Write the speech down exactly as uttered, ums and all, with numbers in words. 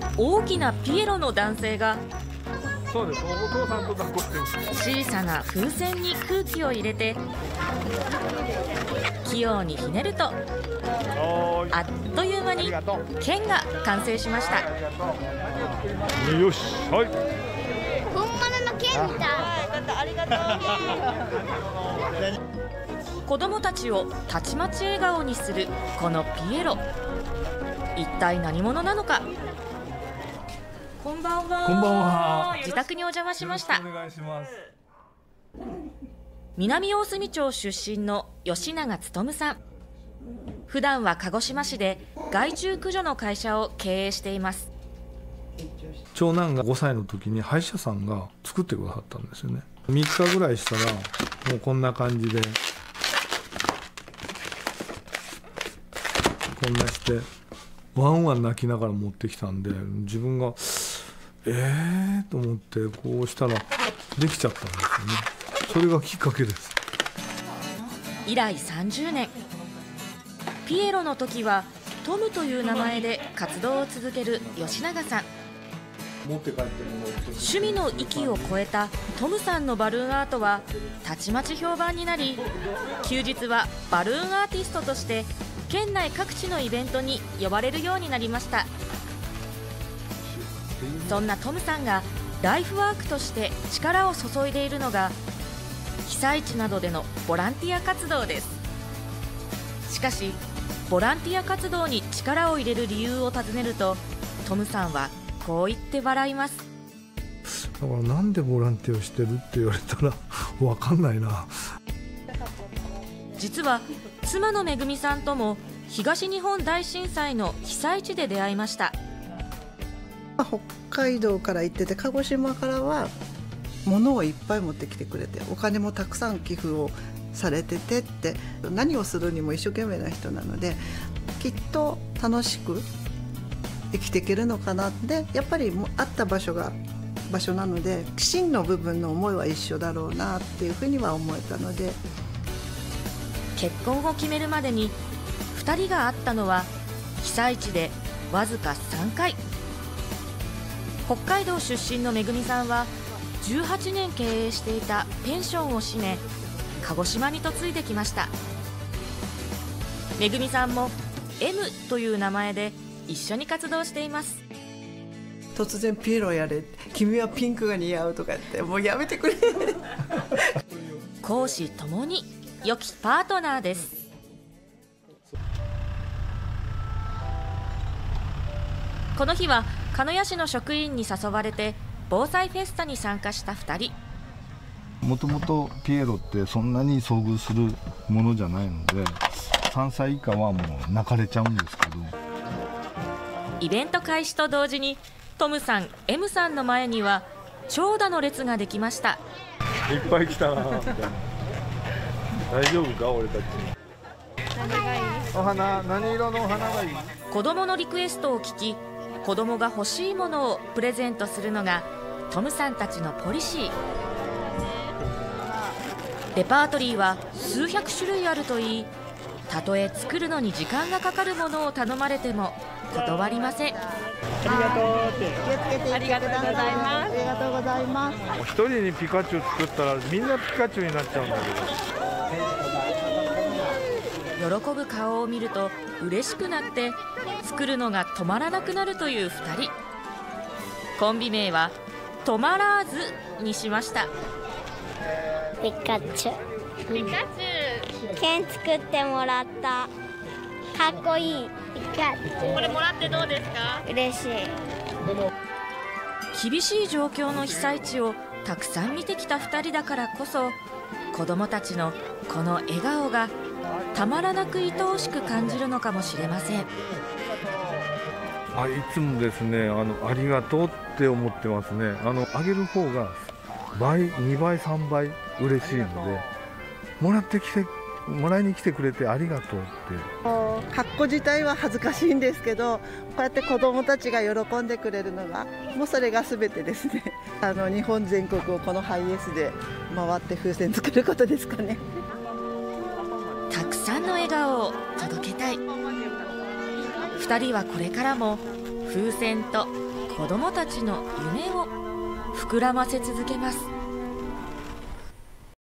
大きなピエロの男性がそうです、お父さんと抱っこしてます。 小さな風船に空気を入れて器用にひねると、あっという間に剣が完成しました。 よし、はい。 本物の剣みたい。ありがとう。子供たちをたちまち笑顔にするこのピエロ、一体何者なのか。こんばんは。 こんばんは。 自宅にお邪魔しました。 お願いします。 南大隅町出身の吉永勉さん。普段は鹿児島市で害虫駆除の会社を経営しています。 長男がごさいの時に歯医者さんが作ってくださったんですよね。みっかぐらいしたらもうこんな感じでこんなしてワンワン泣きながら持ってきたんで、自分がえーと思ってこうしたらできちゃったんですよね。それがきっかけです。 以来さんじゅうねん、ピエロの時はトムという名前で活動を続ける吉永さん。趣味の域を超えたトムさんのバルーンアートはたちまち評判になり、休日はバルーンアーティストとして県内各地のイベントに呼ばれるようになりました。そんなトムさんがライフワークとして力を注いでいるのが被災地などでのボランティア活動です。しかしボランティア活動に力を入れる理由を尋ねると、トムさんはこう言って笑います。 だからなんでボランティアをしてるって言われたら分かんないな。 実は妻のめぐみさんとも東日本大震災の被災地で出会いました。 北海道から行ってて、鹿児島からは物をいっぱい持ってきてくれて、お金もたくさん寄付をされててって、何をするにも一生懸命な人なので、きっと楽しく生きていけるのかなって。やっぱりあった場所が場所なので、真の部分の思いは一緒だろうなっていうふうには思えたので。 結婚を決めるまでにふたりが会ったのは被災地でわずかさんかい。北海道出身のめぐみさんはじゅうはちねん経営していたペンションを閉め、鹿児島に嫁いできました。めぐみさんも エム という名前で一緒に活動しています。 突然ピエロやれ、君はピンクが似合うとか言って、もうやめてくれ公私ともに良きパートナーです。この日は鹿屋市の職員に誘われて防災フェスタに参加したふたり。 もともとピエロってそんなに遭遇するものじゃないので、さんさい以下はもう泣かれちゃうんですけど。 イベント開始と同時にトムさん、エムさんの前には長蛇の列ができました。 いっぱい来たなみたいな。大丈夫か俺たち。 何がいい？ お花、何色のお花がいい？ 子供のリクエストを聞き、子供が欲しいものをプレゼントするのがトムさんたちのポリシー。レパートリーは数百種類あるといい、たとえ作るのに時間がかかるものを頼まれても断りません。 ありがとうって。 気をつけていってください。ありがとうございます。 一人にピカチュウ作ったらみんなピカチュウになっちゃうんだけど。喜ぶ顔を見ると嬉しくなって作るのが止まらなくなるというふたり。コンビ名はトマラーズにしました。 ピカチュウ。ピカチュウ。剣作ってもらった。かっこいい。ピカチュウ。これもらってどうですか？嬉しい。 厳しい状況の被災地をたくさん見てきたふたりだからこそ、子どもたちのこの笑顔がたまらなく愛おしく感じるのかもしれません。 あ、いつもですね、あのありがとうって思ってますね。あのあげる方が倍、にばい、さんばい嬉しいので、もらってきてもらいに来てくれてありがとうって。 格好自体は恥ずかしいんですけど、こうやって子どもたちが喜んでくれるのが、もうそれが全てですね。あの日本全国をこのハイエースで回って風船作ることですかね。 たくさんの笑顔を届けたい。 ふたりはこれからも風船と子どもたちの夢を膨らませ続けます。